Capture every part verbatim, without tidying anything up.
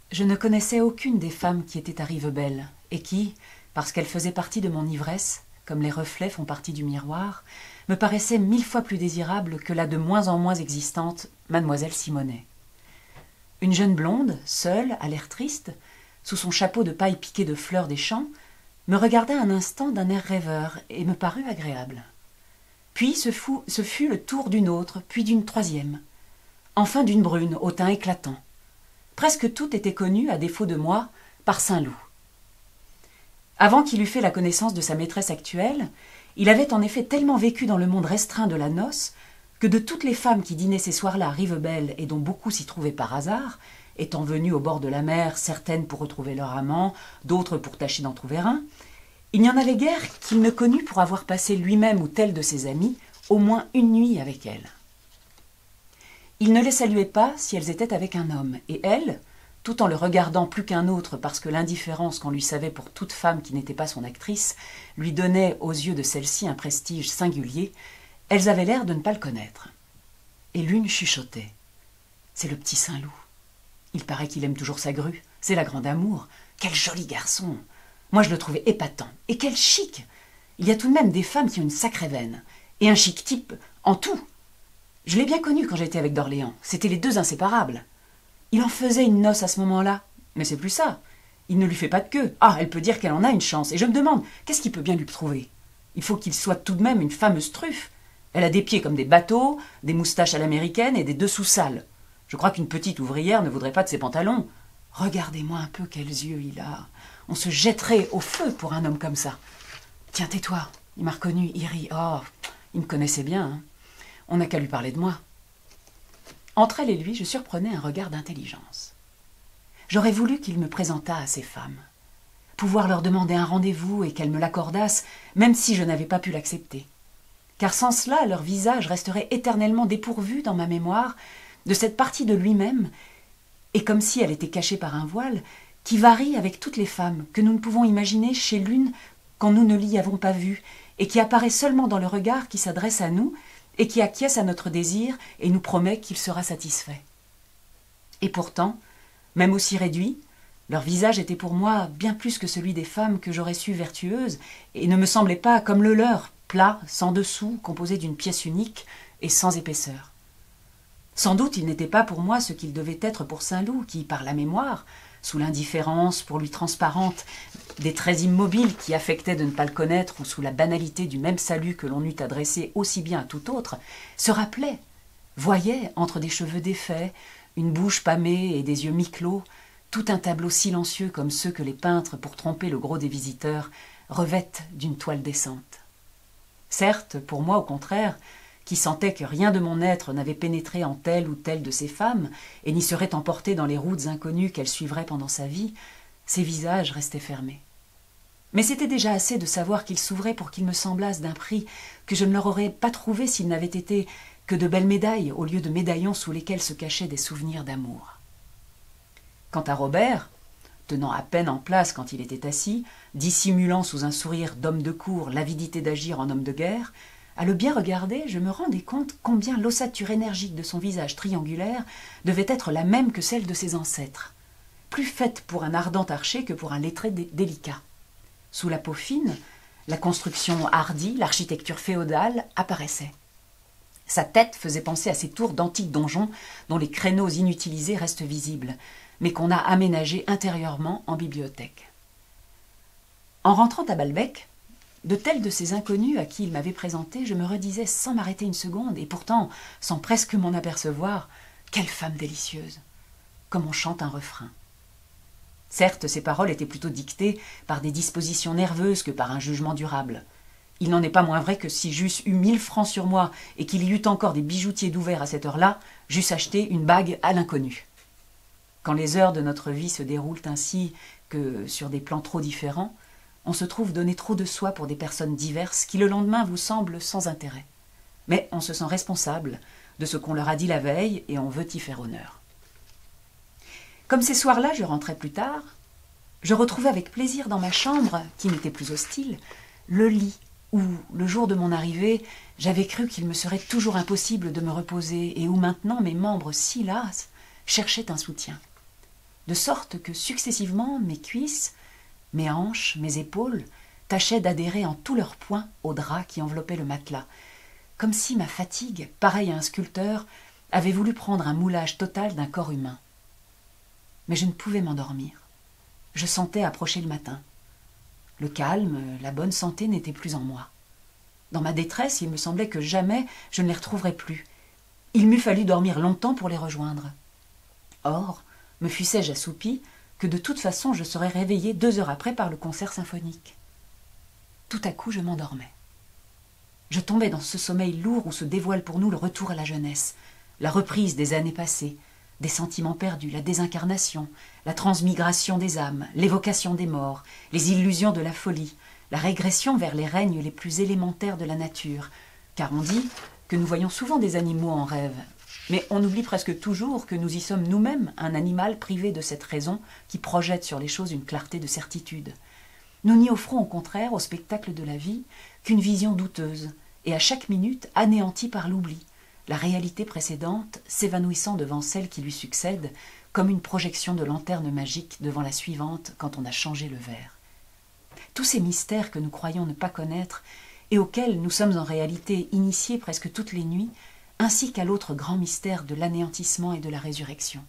Je ne connaissais aucune des femmes qui étaient à Rivebelle, et qui, parce qu'elles faisaient partie de mon ivresse, comme les reflets font partie du miroir, me paraissaient mille fois plus désirables que la de moins en moins existante mademoiselle Simonet. Une jeune blonde, seule, à l'air triste, sous son chapeau de paille piqué de fleurs des champs, me regarda un instant d'un air rêveur et me parut agréable. Puis ce fut, ce fut le tour d'une autre, puis d'une troisième, enfin d'une brune au teint éclatant. Presque toutes étaient connues, à défaut de moi, par Saint-Loup. Avant qu'il eût fait la connaissance de sa maîtresse actuelle, il avait en effet tellement vécu dans le monde restreint de la noce que de toutes les femmes qui dînaient ces soirs-là à Rivebelle et dont beaucoup s'y trouvaient par hasard, étant venues au bord de la mer, certaines pour retrouver leur amant, d'autres pour tâcher d'en trouver un, il n'y en avait guère qu'il ne connût pour avoir passé lui-même ou tel de ses amis au moins une nuit avec elles. Il ne les saluait pas si elles étaient avec un homme, et elle, tout en le regardant plus qu'un autre parce que l'indifférence qu'on lui savait pour toute femme qui n'était pas son actrice lui donnait aux yeux de celle-ci un prestige singulier, elles avaient l'air de ne pas le connaître. Et l'une chuchotait. « C'est le petit Saint-Loup. Il paraît qu'il aime toujours sa grue. C'est la grande amour. Quel joli garçon! Moi, je le trouvais épatant. Et quel chic! Il y a tout de même des femmes qui ont une sacrée veine. Et un chic type en tout. Je l'ai bien connu quand j'étais avec d'Orléans. C'étaient les deux inséparables. Il en faisait une noce à ce moment-là. Mais c'est plus ça. Il ne lui fait pas de queue. Ah, elle peut dire qu'elle en a une chance. Et je me demande, qu'est-ce qu'il peut bien lui prouver? Il faut qu'il soit tout de même une fameuse truffe. Elle a des pieds comme des bateaux, des moustaches à l'américaine et des dessous sales. Je crois qu'une petite ouvrière ne voudrait pas de ses pantalons. Regardez-moi un peu quels yeux il a. On se jetterait au feu pour un homme comme ça. Tiens, tais-toi. Il m'a reconnu, il rit. Oh, il me connaissait bien. Hein. On n'a qu'à lui parler de moi. Entre elle et lui, je surprenais un regard d'intelligence. J'aurais voulu qu'il me présentât à ces femmes. Pouvoir leur demander un rendez-vous et qu'elles me l'accordassent, même si je n'avais pas pu l'accepter. Car sans cela, leur visage resterait éternellement dépourvu dans ma mémoire de cette partie de lui-même, et comme si elle était cachée par un voile, qui varie avec toutes les femmes, que nous ne pouvons imaginer chez l'une quand nous ne l'y avons pas vue, et qui apparaît seulement dans le regard qui s'adresse à nous, et qui acquiesce à notre désir et nous promet qu'il sera satisfait. Et pourtant, même aussi réduit, leur visage était pour moi bien plus que celui des femmes que j'aurais su vertueuses, et ne me semblait pas comme le leur, plat, sans dessous, composé d'une pièce unique et sans épaisseur. Sans doute il n'était pas pour moi ce qu'il devait être pour Saint-Loup, qui, par la mémoire, sous l'indifférence pour lui transparente des traits immobiles qui affectaient de ne pas le connaître ou sous la banalité du même salut que l'on eût adressé aussi bien à tout autre, se rappelait, voyait, entre des cheveux défaits, une bouche pâmée et des yeux mi-clos, tout un tableau silencieux comme ceux que les peintres, pour tromper le gros des visiteurs, revêtent d'une toile décente. Certes, pour moi, au contraire, qui sentais que rien de mon être n'avait pénétré en telle ou telle de ces femmes, et n'y serait emporté dans les routes inconnues qu'elle suivrait pendant sa vie, ses visages restaient fermés. Mais c'était déjà assez de savoir qu'ils s'ouvraient pour qu'ils me semblassent d'un prix que je ne leur aurais pas trouvé s'ils n'avaient été que de belles médailles au lieu de médaillons sous lesquels se cachaient des souvenirs d'amour. Quant à Robert, tenant à peine en place quand il était assis, dissimulant sous un sourire d'homme de cour l'avidité d'agir en homme de guerre, à le bien regarder, je me rendais compte combien l'ossature énergique de son visage triangulaire devait être la même que celle de ses ancêtres, plus faite pour un ardent archer que pour un lettré dé délicat. Sous la peau fine, la construction hardie, l'architecture féodale apparaissaient. Sa tête faisait penser à ces tours d'antiques donjons dont les créneaux inutilisés restent visibles, mais qu'on a aménagés intérieurement en bibliothèque. En rentrant à Balbec, de tels de ces inconnus à qui il m'avait présenté, je me redisais sans m'arrêter une seconde, et pourtant sans presque m'en apercevoir, quelle femme délicieuse, comme on chante un refrain. Certes, ces paroles étaient plutôt dictées par des dispositions nerveuses que par un jugement durable. Il n'en est pas moins vrai que si j'eusse eu mille francs sur moi et qu'il y eût encore des bijoutiers d'ouvert à cette heure-là, j'eusse acheté une bague à l'inconnu. Quand les heures de notre vie se déroulent ainsi que sur des plans trop différents, on se trouve donner trop de soi pour des personnes diverses qui le lendemain vous semblent sans intérêt. Mais on se sent responsable de ce qu'on leur a dit la veille et on veut y faire honneur. Comme ces soirs-là, je rentrais plus tard, je retrouvais avec plaisir dans ma chambre, qui n'était plus hostile, le lit où, le jour de mon arrivée, j'avais cru qu'il me serait toujours impossible de me reposer et où maintenant mes membres si lasses cherchaient un soutien. de sorte que successivement mes cuisses, mes hanches, mes épaules tâchaient d'adhérer en tous leurs points au drap qui enveloppait le matelas, comme si ma fatigue, pareille à un sculpteur, avait voulu prendre un moulage total d'un corps humain. Mais je ne pouvais m'endormir. Je sentais approcher le matin. Le calme, la bonne santé n'étaient plus en moi. Dans ma détresse, il me semblait que jamais je ne les retrouverais plus. Il m'eût fallu dormir longtemps pour les rejoindre. Or, me fussé-je assoupi que de toute façon je serais réveillée deux heures après par le concert symphonique. Tout à coup, je m'endormais. Je tombais dans ce sommeil lourd où se dévoile pour nous le retour à la jeunesse, la reprise des années passées, des sentiments perdus, la désincarnation, la transmigration des âmes, l'évocation des morts, les illusions de la folie, la régression vers les règnes les plus élémentaires de la nature, car on dit que nous voyons souvent des animaux en rêve, mais on oublie presque toujours que nous y sommes nous-mêmes un animal privé de cette raison qui projette sur les choses une clarté de certitude. Nous n'y offrons au contraire au spectacle de la vie qu'une vision douteuse, et à chaque minute anéantie par l'oubli, la réalité précédente s'évanouissant devant celle qui lui succède, comme une projection de lanterne magique devant la suivante quand on a changé le verre. Tous ces mystères que nous croyons ne pas connaître et auxquels nous sommes en réalité initiés presque toutes les nuits, ainsi qu'à l'autre grand mystère de l'anéantissement et de la résurrection.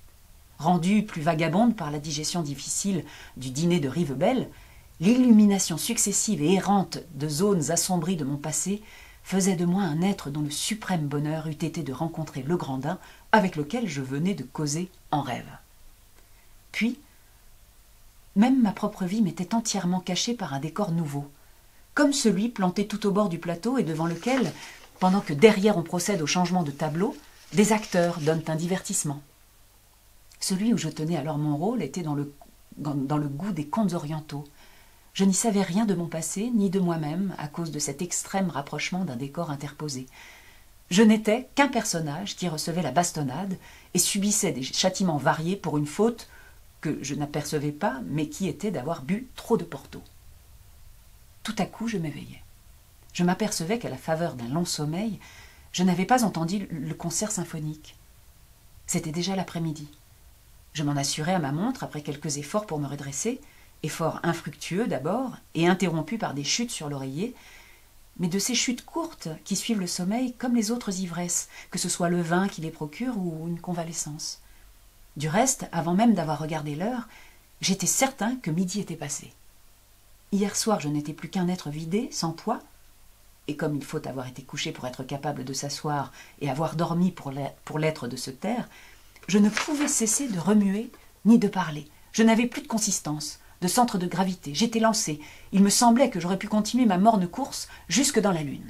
Rendue plus vagabonde par la digestion difficile du dîner de Rivebelle, l'illumination successive et errante de zones assombries de mon passé faisait de moi un être dont le suprême bonheur eût été de rencontrer le Grandin avec lequel je venais de causer en rêve. Puis, même ma propre vie m'était entièrement cachée par un décor nouveau, comme celui planté tout au bord du plateau et devant lequel, pendant que derrière on procède au changement de tableau, des acteurs donnent un divertissement. Celui où je tenais alors mon rôle était dans le, dans le goût des contes orientaux. Je n'y savais rien de mon passé, ni de moi-même, à cause de cet extrême rapprochement d'un décor interposé. Je n'étais qu'un personnage qui recevait la bastonnade et subissait des châtiments variés pour une faute que je n'apercevais pas, mais qui était d'avoir bu trop de Porto. Tout à coup, je m'éveillai. Je m'apercevais qu'à la faveur d'un long sommeil, je n'avais pas entendu le concert symphonique. C'était déjà l'après-midi. Je m'en assurai à ma montre après quelques efforts pour me redresser, efforts infructueux d'abord et interrompus par des chutes sur l'oreiller, mais de ces chutes courtes qui suivent le sommeil comme les autres ivresses, que ce soit le vin qui les procure ou une convalescence. Du reste, avant même d'avoir regardé l'heure, j'étais certain que midi était passé. Hier soir, je n'étais plus qu'un être vidé, sans poids, et comme il faut avoir été couché pour être capable de s'asseoir et avoir dormi pour l'être de se taire, je ne pouvais cesser de remuer ni de parler. Je n'avais plus de consistance, de centre de gravité. J'étais lancé. Il me semblait que j'aurais pu continuer ma morne course jusque dans la lune.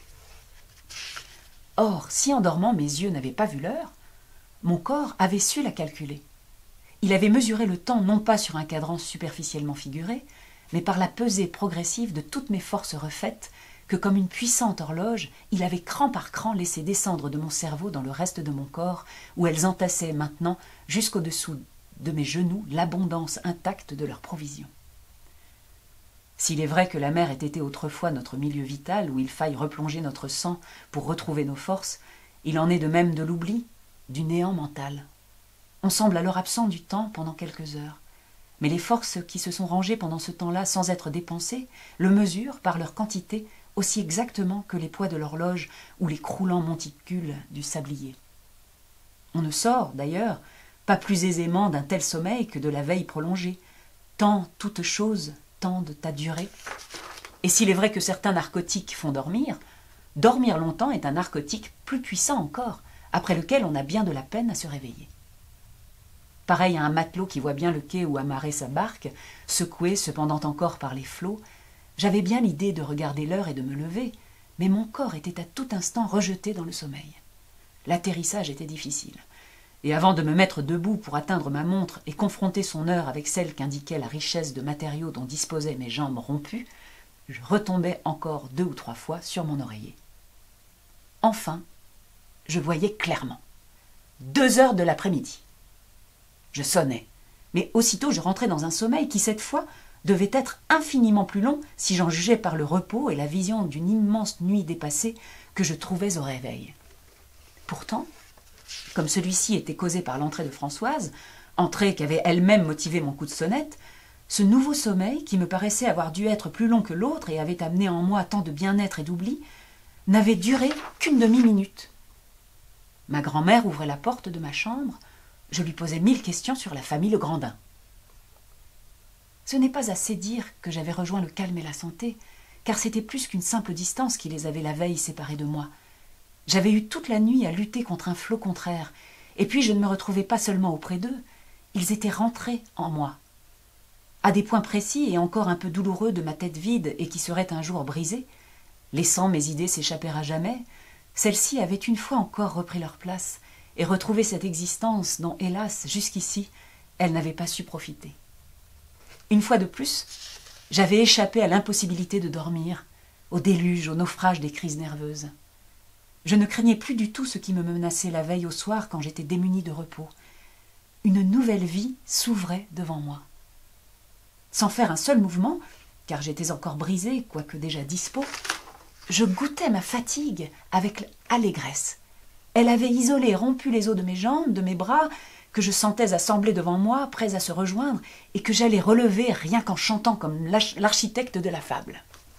Or, si en dormant mes yeux n'avaient pas vu l'heure, mon corps avait su la calculer. Il avait mesuré le temps non pas sur un cadran superficiellement figuré, mais par la pesée progressive de toutes mes forces refaites que, comme une puissante horloge, il avait cran par cran laissé descendre de mon cerveau dans le reste de mon corps, où elles entassaient maintenant jusqu'au-dessous de mes genoux l'abondance intacte de leurs provisions. S'il est vrai que la mer ait été autrefois notre milieu vital, où il faille replonger notre sang pour retrouver nos forces, il en est de même de l'oubli, du néant mental. On semble alors absent du temps pendant quelques heures, mais les forces qui se sont rangées pendant ce temps-là sans être dépensées le mesurent par leur quantité aussi exactement que les poids de l'horloge ou les croulants monticules du sablier. On ne sort, d'ailleurs, pas plus aisément d'un tel sommeil que de la veille prolongée, tant toutes choses tendent à durer. Et s'il est vrai que certains narcotiques font dormir, dormir longtemps est un narcotique plus puissant encore, après lequel on a bien de la peine à se réveiller. Pareil à un matelot qui voit bien le quai où amarrer sa barque, secoué cependant encore par les flots, j'avais bien l'idée de regarder l'heure et de me lever, mais mon corps était à tout instant rejeté dans le sommeil. L'atterrissage était difficile, et avant de me mettre debout pour atteindre ma montre et confronter son heure avec celle qu'indiquait la richesse de matériaux dont disposaient mes jambes rompues, je retombais encore deux ou trois fois sur mon oreiller. Enfin, je voyais clairement. Deux heures de l'après-midi. Je sonnais, mais aussitôt je rentrais dans un sommeil qui, cette fois, devait être infiniment plus long si j'en jugeais par le repos et la vision d'une immense nuit dépassée que je trouvais au réveil. Pourtant, comme celui-ci était causé par l'entrée de Françoise, entrée qu'avait elle-même motivé mon coup de sonnette, ce nouveau sommeil, qui me paraissait avoir dû être plus long que l'autre et avait amené en moi tant de bien-être et d'oubli, n'avait duré qu'une demi-minute. Ma grand-mère ouvrait la porte de ma chambre. Je lui posai mille questions sur la famille Legrandin. Ce n'est pas assez dire que j'avais rejoint le calme et la santé, car c'était plus qu'une simple distance qui les avait la veille séparés de moi. J'avais eu toute la nuit à lutter contre un flot contraire, et puis je ne me retrouvais pas seulement auprès d'eux, ils étaient rentrés en moi. À des points précis et encore un peu douloureux de ma tête vide et qui serait un jour brisée, laissant mes idées s'échapper à jamais, celles-ci avaient une fois encore repris leur place et retrouvé cette existence dont, hélas, jusqu'ici, elles n'avaient pas su profiter. Une fois de plus, j'avais échappé à l'impossibilité de dormir, au déluge, au naufrage des crises nerveuses. Je ne craignais plus du tout ce qui me menaçait la veille au soir quand j'étais démunie de repos. Une nouvelle vie s'ouvrait devant moi. Sans faire un seul mouvement, car j'étais encore brisée, quoique déjà dispo, je goûtais ma fatigue avec allégresse. Elle avait isolé et rompu les os de mes jambes, de mes bras, que je sentais assemblés devant moi, prêts à se rejoindre, et que j'allais relever rien qu'en chantant comme l'architecte de la fable.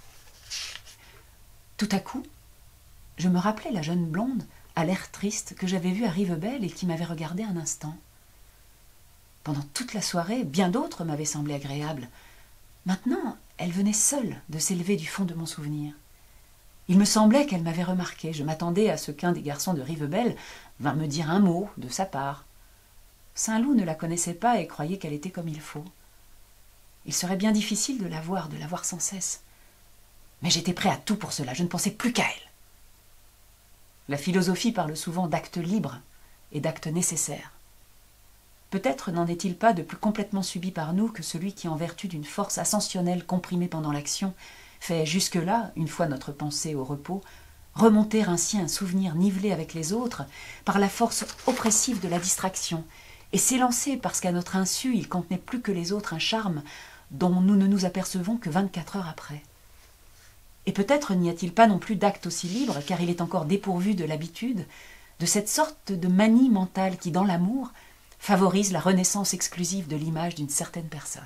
Tout à coup, je me rappelai la jeune blonde, à l'air triste, que j'avais vue à Rivebelle et qui m'avait regardée un instant. Pendant toute la soirée, bien d'autres m'avaient semblé agréables. Maintenant, elle venait seule de s'élever du fond de mon souvenir. Il me semblait qu'elle m'avait remarqué. Je m'attendais à ce qu'un des garçons de Rivebelle vînt me dire un mot de sa part. Saint-Loup ne la connaissait pas et croyait qu'elle était comme il faut. Il serait bien difficile de la voir, de la voir sans cesse. Mais j'étais prêt à tout pour cela, je ne pensais plus qu'à elle. La philosophie parle souvent d'actes libres et d'actes nécessaires. Peut-être n'en est-il pas de plus complètement subi par nous que celui qui, en vertu d'une force ascensionnelle comprimée pendant l'action, fait jusque-là, une fois notre pensée au repos, remonter ainsi un souvenir nivelé avec les autres par la force oppressive de la distraction, et s'élancer parce qu'à notre insu il contenait plus que les autres un charme dont nous ne nous apercevons que vingt-quatre heures après. Et peut-être n'y a-t-il pas non plus d'acte aussi libre, car il est encore dépourvu de l'habitude, de cette sorte de manie mentale qui, dans l'amour, favorise la renaissance exclusive de l'image d'une certaine personne.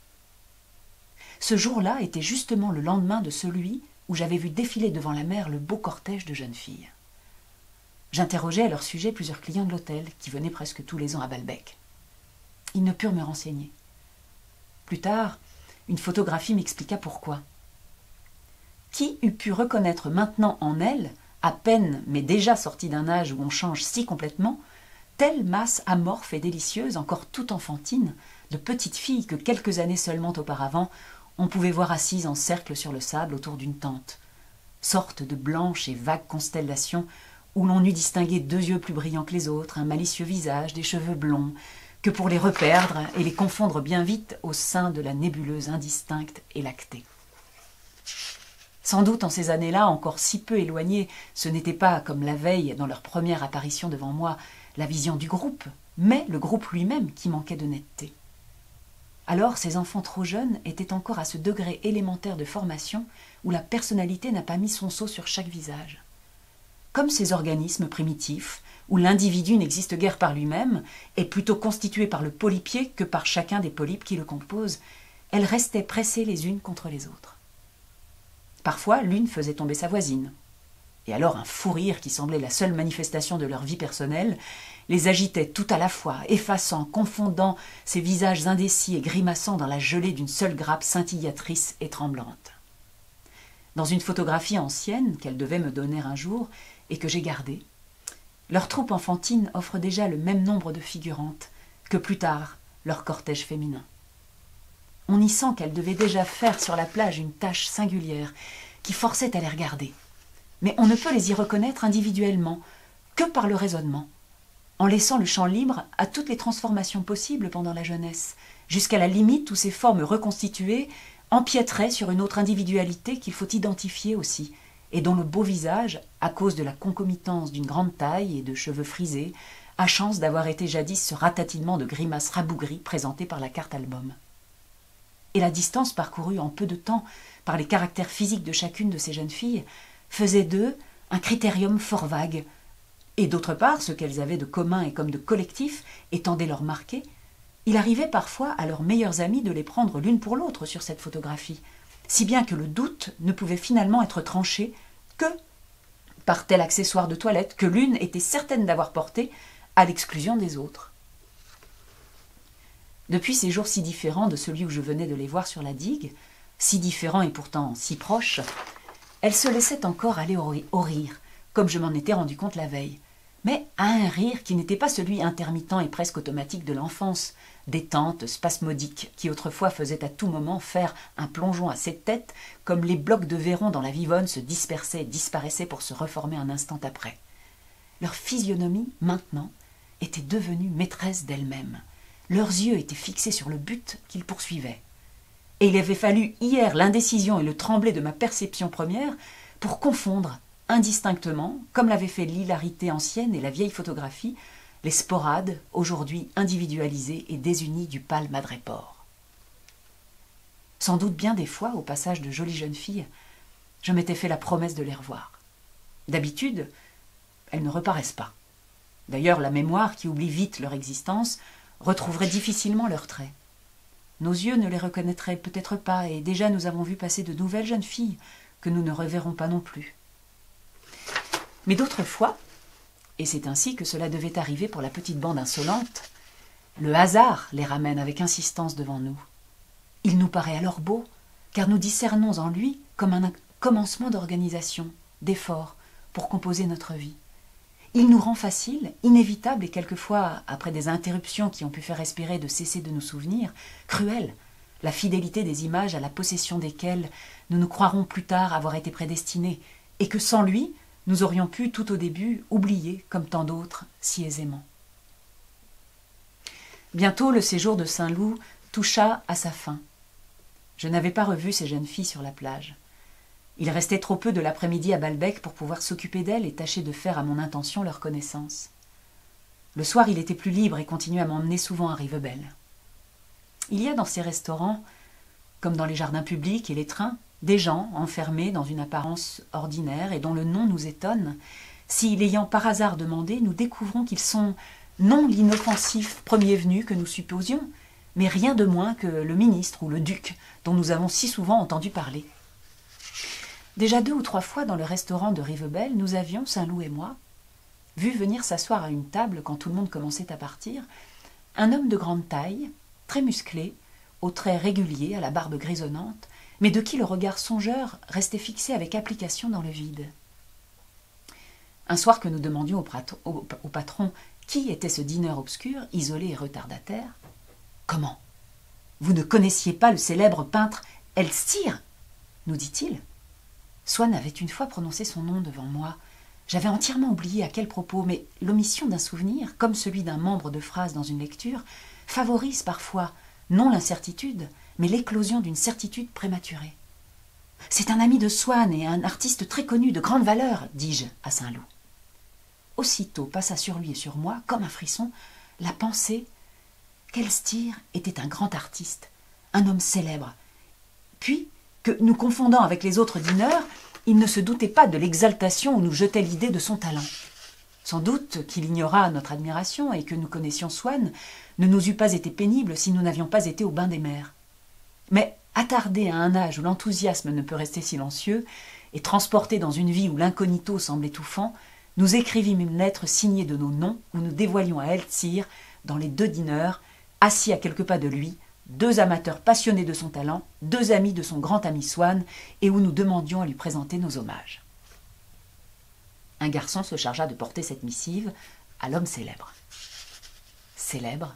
Ce jour-là était justement le lendemain de celui où j'avais vu défiler devant la mer le beau cortège de jeunes filles. J'interrogeai à leur sujet plusieurs clients de l'hôtel, qui venaient presque tous les ans à Balbec. Ils ne purent me renseigner. Plus tard, une photographie m'expliqua pourquoi. Qui eût pu reconnaître maintenant en elle, à peine mais déjà sortie d'un âge où on change si complètement, telle masse amorphe et délicieuse, encore toute enfantine, de petites filles que quelques années seulement auparavant, on pouvait voir assises en cercle sur le sable autour d'une tente, sorte de blanches et vagues constellations où l'on eût distingué deux yeux plus brillants que les autres, un malicieux visage, des cheveux blonds, que pour les reperdre et les confondre bien vite au sein de la nébuleuse indistincte et lactée. Sans doute en ces années-là, encore si peu éloignées, ce n'était pas, comme la veille, dans leur première apparition devant moi, la vision du groupe, mais le groupe lui-même qui manquait de netteté. Alors ces enfants trop jeunes étaient encore à ce degré élémentaire de formation où la personnalité n'a pas mis son sceau sur chaque visage. Comme ces organismes primitifs, où l'individu n'existe guère par lui-même, est plutôt constitué par le polypier que par chacun des polypes qui le composent, elles restaient pressées les unes contre les autres. Parfois, l'une faisait tomber sa voisine. Et alors un fou rire qui semblait la seule manifestation de leur vie personnelle les agitait tout à la fois, effaçant, confondant ces visages indécis et grimaçant dans la gelée d'une seule grappe scintillatrice et tremblante. Dans une photographie ancienne qu'elle devait me donner un jour et que j'ai gardée, leur troupe enfantine offre déjà le même nombre de figurantes que plus tard leur cortège féminin. On y sent qu'elles devaient déjà faire sur la plage une tâche singulière qui forçait à les regarder. Mais on ne peut les y reconnaître individuellement que par le raisonnement, en laissant le champ libre à toutes les transformations possibles pendant la jeunesse, jusqu'à la limite où ces formes reconstituées empiéteraient sur une autre individualité qu'il faut identifier aussi, et dont le beau visage, à cause de la concomitance d'une grande taille et de cheveux frisés, a chance d'avoir été jadis ce ratatinement de grimaces rabougries présenté par la carte album. Et la distance parcourue en peu de temps par les caractères physiques de chacune de ces jeunes filles faisait d'eux un critérium fort vague, et d'autre part, ce qu'elles avaient de commun et comme de collectif étant dès lors marqué, Il arrivait parfois à leurs meilleurs amis de les prendre l'une pour l'autre sur cette photographie, si bien que le doute ne pouvait finalement être tranché que par tel accessoire de toilette que l'une était certaine d'avoir porté à l'exclusion des autres. Depuis ces jours si différents de celui où je venais de les voir sur la digue, si différents et pourtant si proches, elle se laissait encore aller au, au rire, comme je m'en étais rendu compte la veille, mais à un rire qui n'était pas celui intermittent et presque automatique de l'enfance, détente, spasmodique, qui autrefois faisait à tout moment faire un plongeon à ses têtes, comme les blocs de Véron dans la Vivonne se dispersaient et disparaissaient pour se reformer un instant après. Leur physionomie, maintenant, était devenue maîtresse d'elle-même. Leurs yeux étaient fixés sur le but qu'ils poursuivaient. Et il avait fallu hier l'indécision et le tremblé de ma perception première pour confondre indistinctement, comme l'avait fait l'hilarité ancienne et la vieille photographie, les sporades, aujourd'hui individualisées et désunies du pâle madrépore. Sans doute bien des fois, au passage de jolies jeunes filles, je m'étais fait la promesse de les revoir. D'habitude, elles ne reparaissent pas. D'ailleurs, la mémoire, qui oublie vite leur existence, retrouverait difficilement leurs traits. Nos yeux ne les reconnaîtraient peut-être pas, et déjà nous avons vu passer de nouvelles jeunes filles que nous ne reverrons pas non plus. Mais d'autres fois, et c'est ainsi que cela devait arriver pour la petite bande insolente, le hasard les ramène avec insistance devant nous. Il nous paraît alors beau, car nous discernons en lui comme un commencement d'organisation, d'effort, pour composer notre vie. Il nous rend facile, inévitable et quelquefois, après des interruptions qui ont pu faire espérer de cesser de nous souvenir, cruel, la fidélité des images à la possession desquelles nous nous croirons plus tard avoir été prédestinés, et que sans lui, nous aurions pu, tout au début, oublier, comme tant d'autres, si aisément. Bientôt, le séjour de Saint-Loup toucha à sa fin. Je n'avais pas revu ces jeunes filles sur la plage. Il restait trop peu de l'après-midi à Balbec pour pouvoir s'occuper d'elles et tâcher de faire à mon intention leur connaissance. Le soir, il était plus libre et continuait à m'emmener souvent à Rivebelle. Il y a dans ces restaurants, comme dans les jardins publics et les trains, des gens enfermés dans une apparence ordinaire et dont le nom nous étonne, si, l'ayant par hasard demandé, nous découvrons qu'ils sont non l'inoffensif premier venu que nous supposions, mais rien de moins que le ministre ou le duc dont nous avons si souvent entendu parler. Déjà deux ou trois fois dans le restaurant de Rivebelle, nous avions, Saint-Loup et moi, vu venir s'asseoir à une table quand tout le monde commençait à partir, un homme de grande taille, très musclé, aux traits réguliers, à la barbe grisonnante, mais de qui le regard songeur restait fixé avec application dans le vide. Un soir que nous demandions au, au, au patron qui était ce dîneur obscur, isolé et retardataire, « Comment? Vous ne connaissiez pas le célèbre peintre Elstir ?» nous dit-il. Swann avait une fois prononcé son nom devant moi. J'avais entièrement oublié à quel propos, mais l'omission d'un souvenir, comme celui d'un membre de phrase dans une lecture, favorise parfois, non l'incertitude, mais l'éclosion d'une certitude prématurée. « C'est un ami de Swann et un artiste très connu, de grande valeur, dis-je à Saint-Loup. » Aussitôt passa sur lui et sur moi, comme un frisson, la pensée qu'Elstir était un grand artiste, un homme célèbre, puis que, nous confondant avec les autres dîneurs, il ne se doutait pas de l'exaltation où nous jetait l'idée de son talent. Sans doute qu'il ignora notre admiration et que nous connaissions Swann ne nous eût pas été pénible si nous n'avions pas été au bain des mers. Mais, attardé à un âge où l'enthousiasme ne peut rester silencieux, et transporté dans une vie où l'incognito semble étouffant, nous écrivîmes une lettre signée de nos noms où nous dévoilions à Elstir, dans les deux dîneurs, assis à quelques pas de lui, deux amateurs passionnés de son talent, deux amis de son grand ami Swann, et où nous demandions à lui présenter nos hommages. Un garçon se chargea de porter cette missive à l'homme célèbre. Célèbre?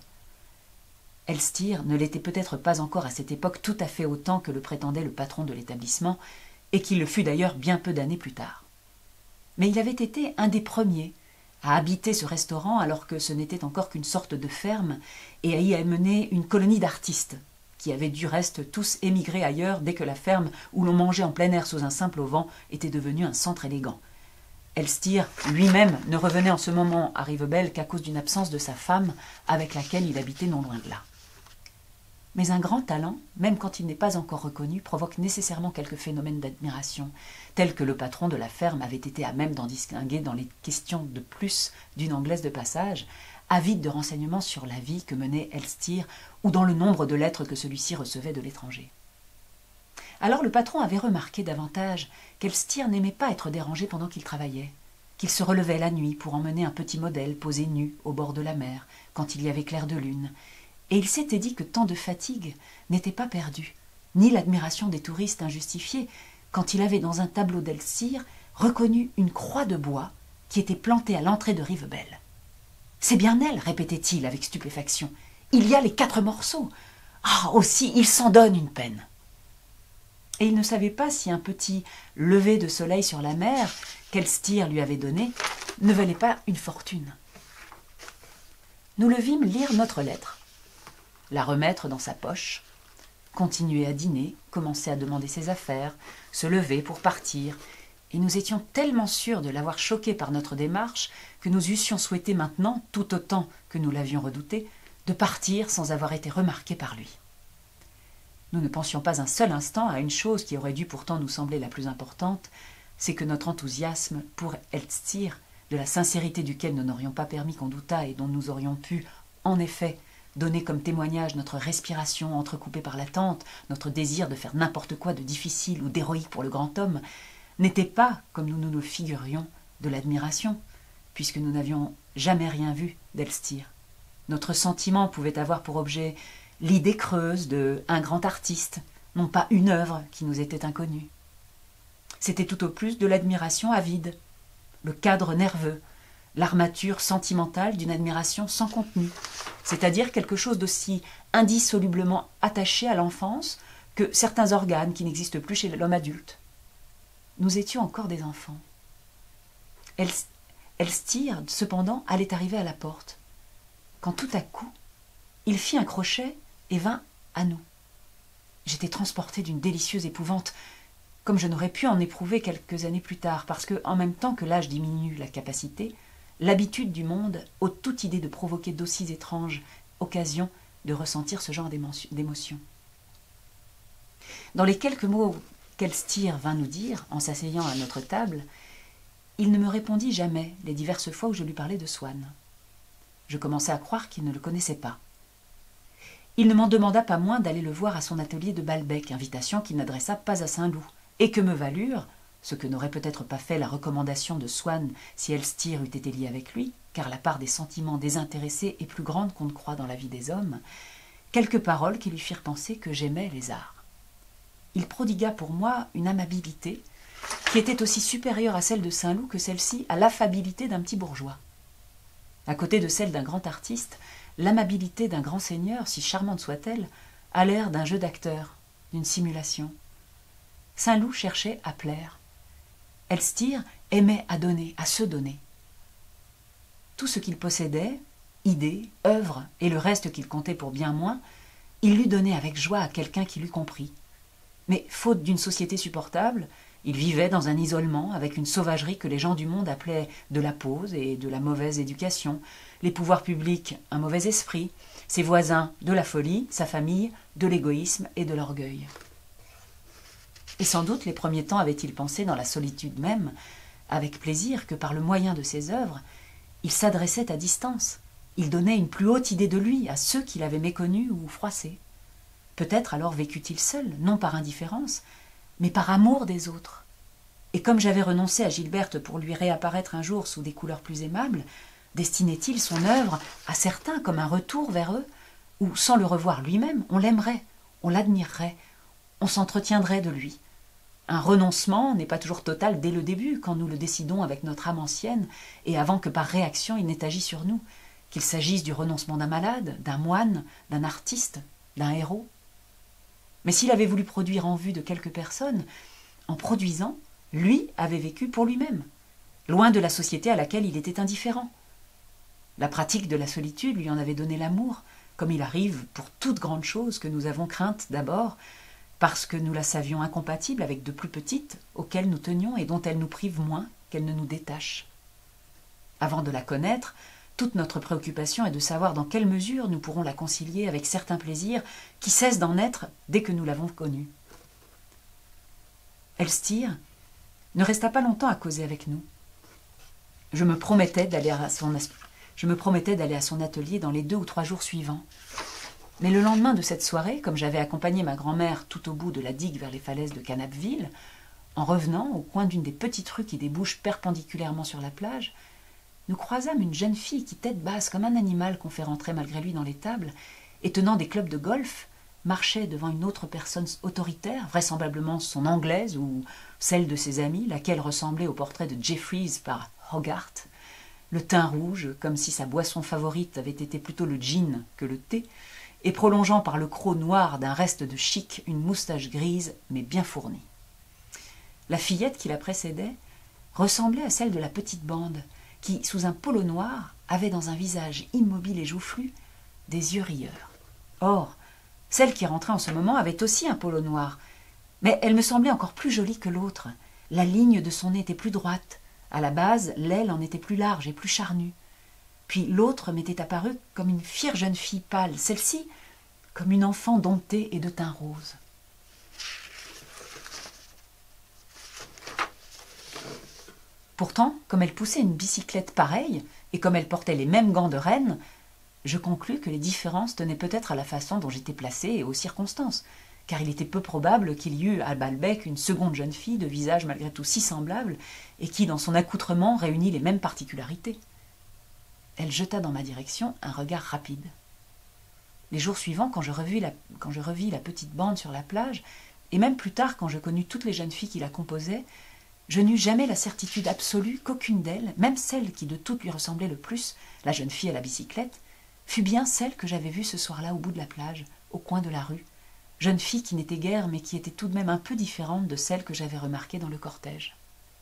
Elstir ne l'était peut-être pas encore à cette époque tout à fait autant que le prétendait le patron de l'établissement, et qu'il le fut d'ailleurs bien peu d'années plus tard. Mais il avait été un des premiers à habiter ce restaurant alors que ce n'était encore qu'une sorte de ferme et à y amener une colonie d'artistes, qui avaient du reste tous émigré ailleurs dès que la ferme où l'on mangeait en plein air sous un simple auvent était devenue un centre élégant. Elstir lui-même ne revenait en ce moment à Rivebelle qu'à cause d'une absence de sa femme avec laquelle il habitait non loin de là. Mais un grand talent, même quand il n'est pas encore reconnu, provoque nécessairement quelques phénomènes d'admiration, tels que le patron de la ferme avait été à même d'en distinguer dans les questions de plus d'une Anglaise de passage, avide de renseignements sur la vie que menait Elstir ou dans le nombre de lettres que celui-ci recevait de l'étranger. Alors le patron avait remarqué davantage qu'Elstir n'aimait pas être dérangé pendant qu'il travaillait, qu'il se relevait la nuit pour emmener un petit modèle posé nu au bord de la mer quand il y avait clair de lune, et il s'était dit que tant de fatigue n'était pas perdue, ni l'admiration des touristes injustifiée, quand il avait dans un tableau d'Elstir reconnu une croix de bois qui était plantée à l'entrée de Rivebelle. « C'est bien elle, répétait-il avec stupéfaction. Il y a les quatre morceaux. Ah, aussi, il s'en donne une peine. » Et il ne savait pas si un petit lever de soleil sur la mer qu'Elstir lui avait donné ne valait pas une fortune. Nous le vîmes lire notre lettre, la remettre dans sa poche, continuer à dîner, commencer à demander ses affaires, se lever pour partir, et nous étions tellement sûrs de l'avoir choqué par notre démarche que nous eussions souhaité maintenant, tout autant que nous l'avions redouté, de partir sans avoir été remarqués par lui. Nous ne pensions pas un seul instant à une chose qui aurait dû pourtant nous sembler la plus importante, c'est que notre enthousiasme pour Elstir, de la sincérité duquel nous n'aurions pas permis qu'on doutât et dont nous aurions pu, en effet, donner comme témoignage notre respiration entrecoupée par l'attente, notre désir de faire n'importe quoi de difficile ou d'héroïque pour le grand homme, n'était pas, comme nous nous le figurions, de l'admiration, puisque nous n'avions jamais rien vu d'Elstir. Notre sentiment pouvait avoir pour objet l'idée creuse de un grand artiste, non pas une œuvre qui nous était inconnue. C'était tout au plus de l'admiration avide, le cadre nerveux, l'armature sentimentale d'une admiration sans contenu, c'est-à-dire quelque chose d'aussi indissolublement attaché à l'enfance que certains organes qui n'existent plus chez l'homme adulte. Nous étions encore des enfants. Elstir, cependant, allait arriver à la porte, quand tout à coup, il fit un crochet et vint à nous. J'étais transportée d'une délicieuse épouvante, comme je n'aurais pu en éprouver quelques années plus tard, parce que, en même temps que l'âge diminue la capacité, l'habitude du monde ôte toute idée de provoquer d'aussi étranges occasions de ressentir ce genre d'émotion. Dans les quelques mots qu'Elstir vint nous dire, en s'asseyant à notre table, il ne me répondit jamais les diverses fois où je lui parlais de Swann. Je commençais à croire qu'il ne le connaissait pas. Il ne m'en demanda pas moins d'aller le voir à son atelier de Balbec, invitation qu'il n'adressa pas à Saint-Loup, et que me valurent, ce que n'aurait peut-être pas fait la recommandation de Swann si Elstir eût été lié avec lui, car la part des sentiments désintéressés est plus grande qu'on ne croit dans la vie des hommes, quelques paroles qui lui firent penser que j'aimais les arts. Il prodigua pour moi une amabilité qui était aussi supérieure à celle de Saint-Loup que celle-ci à l'affabilité d'un petit bourgeois. À côté de celle d'un grand artiste, l'amabilité d'un grand seigneur, si charmante soit-elle, a l'air d'un jeu d'acteur, d'une simulation. Saint-Loup cherchait à plaire. Elstir aimait à donner, à se donner. Tout ce qu'il possédait, idées, œuvres et le reste qu'il comptait pour bien moins, il l'eût donné avec joie à quelqu'un qui l'eût compris. Mais, faute d'une société supportable, il vivait dans un isolement avec une sauvagerie que les gens du monde appelaient de la pose et de la mauvaise éducation, les pouvoirs publics un mauvais esprit, ses voisins de la folie, sa famille de l'égoïsme et de l'orgueil. Et sans doute les premiers temps avait-il pensé dans la solitude même, avec plaisir, que par le moyen de ses œuvres, il s'adressait à distance, il donnait une plus haute idée de lui à ceux qui l'avaient méconnu ou froissé. Peut-être alors vécut-il seul, non par indifférence, mais par amour des autres. Et comme j'avais renoncé à Gilberte pour lui réapparaître un jour sous des couleurs plus aimables, destinait-il son œuvre à certains comme un retour vers eux, où, sans le revoir lui-même, on l'aimerait, on l'admirerait, on s'entretiendrait de lui. Un renoncement n'est pas toujours total dès le début, quand nous le décidons avec notre âme ancienne, et avant que par réaction il n'ait agi sur nous, qu'il s'agisse du renoncement d'un malade, d'un moine, d'un artiste, d'un héros. Mais s'il avait voulu produire en vue de quelques personnes, en produisant, lui avait vécu pour lui-même, loin de la société à laquelle il était indifférent. La pratique de la solitude lui en avait donné l'amour, comme il arrive pour toute grande chose que nous avons crainte d'abord, parce que nous la savions incompatible avec de plus petites auxquelles nous tenions et dont elle nous prive moins qu'elle ne nous détache. Avant de la connaître, Toute notre préoccupation est de savoir dans quelle mesure nous pourrons la concilier avec certains plaisirs qui cessent d'en être dès que nous l'avons connue. Elstir ne resta pas longtemps à causer avec nous. Je me promettais d'aller à son, je me promettais d'aller à son atelier dans les deux ou trois jours suivants. Mais le lendemain de cette soirée, comme j'avais accompagné ma grand-mère tout au bout de la digue vers les falaises de Canapville, en revenant au coin d'une des petites rues qui débouchent perpendiculairement sur la plage, nous croisâmes une jeune fille qui, tête basse comme un animal qu'on fait rentrer malgré lui dans l'étable, et tenant des clubs de golf, marchait devant une autre personne autoritaire, vraisemblablement son anglaise ou celle de ses amis, laquelle ressemblait au portrait de Jeffries par Hogarth, le teint rouge, comme si sa boisson favorite avait été plutôt le gin que le thé, et prolongeant par le croc noir d'un reste de chic une moustache grise mais bien fournie. La fillette qui la précédait ressemblait à celle de la petite bande, qui, sous un polo noir, avait dans un visage immobile et joufflu des yeux rieurs. Or, celle qui rentrait en ce moment avait aussi un polo noir, mais elle me semblait encore plus jolie que l'autre. La ligne de son nez était plus droite, à la base, l'aile en était plus large et plus charnue. Puis l'autre m'était apparue comme une fière jeune fille pâle, celle-ci comme une enfant domptée et de teint rose. Pourtant, comme elle poussait une bicyclette pareille, et comme elle portait les mêmes gants de reine, je conclus que les différences tenaient peut-être à la façon dont j'étais placée et aux circonstances, car il était peu probable qu'il y eût à Balbec une seconde jeune fille de visage malgré tout si semblable, et qui, dans son accoutrement, réunit les mêmes particularités. Elle jeta dans ma direction un regard rapide. Les jours suivants, quand je revis la, quand je revis la petite bande sur la plage, et même plus tard quand je connus toutes les jeunes filles qui la composaient, je n'eus jamais la certitude absolue qu'aucune d'elles, même celle qui de toutes lui ressemblait le plus, la jeune fille à la bicyclette, fut bien celle que j'avais vue ce soir-là au bout de la plage, au coin de la rue, jeune fille qui n'était guère mais qui était tout de même un peu différente de celle que j'avais remarquée dans le cortège.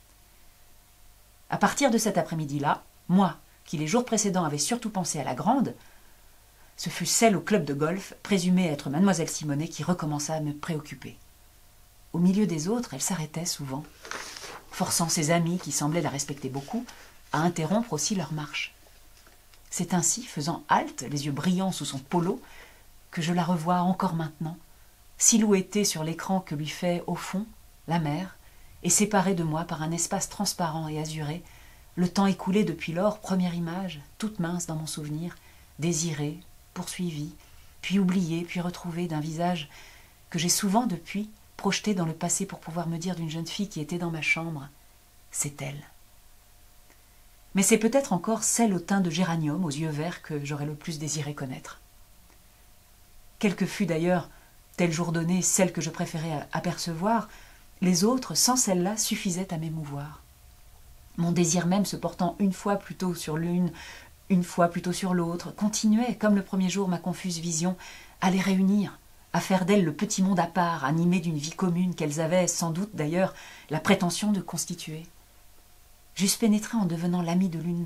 À partir de cet après-midi-là, moi, qui les jours précédents avais surtout pensé à la grande, ce fut celle au club de golf, présumée être mademoiselle Simonet, qui recommença à me préoccuper. Au milieu des autres, elle s'arrêtait souvent, forçant ses amis, qui semblaient la respecter beaucoup, à interrompre aussi leur marche. C'est ainsi, faisant halte, les yeux brillants sous son polo, que je la revois encore maintenant, silhouettée sur l'écran que lui fait, au fond, la mer, et séparée de moi par un espace transparent et azuré, le temps écoulé depuis lors, première image, toute mince dans mon souvenir, désirée, poursuivie, puis oubliée, puis retrouvée d'un visage que j'ai souvent depuis projeté dans le passé pour pouvoir me dire d'une jeune fille qui était dans ma chambre, c'est elle. Mais c'est peut-être encore celle au teint de géranium, aux yeux verts, que j'aurais le plus désiré connaître. Quelle que fût d'ailleurs, tel jour donné, celle que je préférais apercevoir, les autres, sans celle-là, suffisaient à m'émouvoir. Mon désir même se portant une fois plutôt sur l'une, une fois plutôt sur l'autre, continuait, comme le premier jour ma confuse vision, à les réunir, à faire d'elles le petit monde à part, animé d'une vie commune qu'elles avaient, sans doute d'ailleurs, la prétention de constituer. J'eusse pénétré en devenant l'ami de l'une,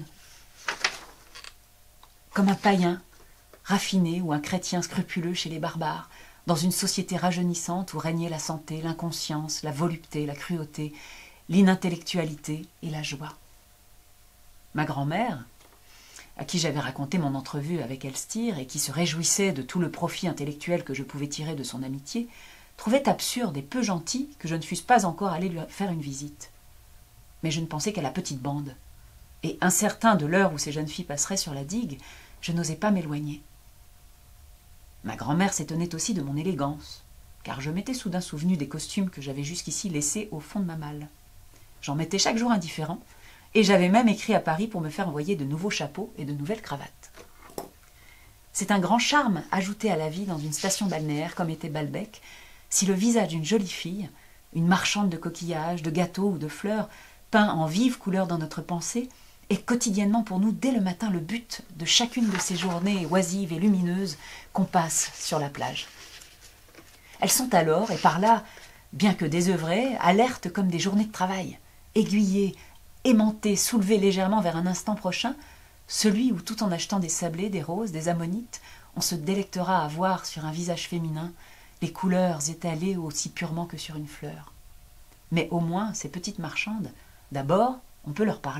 comme un païen raffiné ou un chrétien scrupuleux chez les barbares, dans une société rajeunissante où régnaient la santé, l'inconscience, la volupté, la cruauté, l'inintellectualité et la joie. Ma grand-mère, à qui j'avais raconté mon entrevue avec Elstir et qui se réjouissait de tout le profit intellectuel que je pouvais tirer de son amitié, trouvait absurde et peu gentil que je ne fusse pas encore allé lui faire une visite. Mais je ne pensais qu'à la petite bande, et incertain de l'heure où ces jeunes filles passeraient sur la digue, je n'osais pas m'éloigner. Ma grand-mère s'étonnait aussi de mon élégance, car je m'étais soudain souvenu des costumes que j'avais jusqu'ici laissés au fond de ma malle. J'en mettais chaque jour un différent, et j'avais même écrit à Paris pour me faire envoyer de nouveaux chapeaux et de nouvelles cravates. C'est un grand charme ajouté à la vie dans une station balnéaire comme était Balbec, si le visage d'une jolie fille, une marchande de coquillages, de gâteaux ou de fleurs, peint en vives couleurs dans notre pensée, est quotidiennement pour nous dès le matin le but de chacune de ces journées oisives et lumineuses qu'on passe sur la plage. Elles sont alors, et par là, bien que désœuvrées, alertes comme des journées de travail, aiguillées, aimantées, soulevées légèrement vers un instant prochain, celui où tout en achetant des sablés, des roses, des ammonites, on se délectera à voir sur un visage féminin les couleurs étalées aussi purement que sur une fleur. Mais au moins, ces petites marchandes, d'abord, on peut leur parler,